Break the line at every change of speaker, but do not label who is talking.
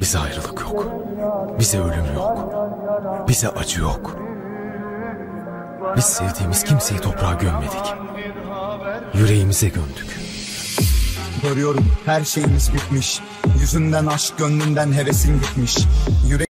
Bize ayrılık yok. Bize ölüm yok. Bize acı yok. Biz sevdiğimiz kimseyi toprağa gömmedik. Yüreğimize gömdük.
Görüyorum her şeyimiz bitmiş. Yüzünden aşk, gönlünden hevesin gitmiş.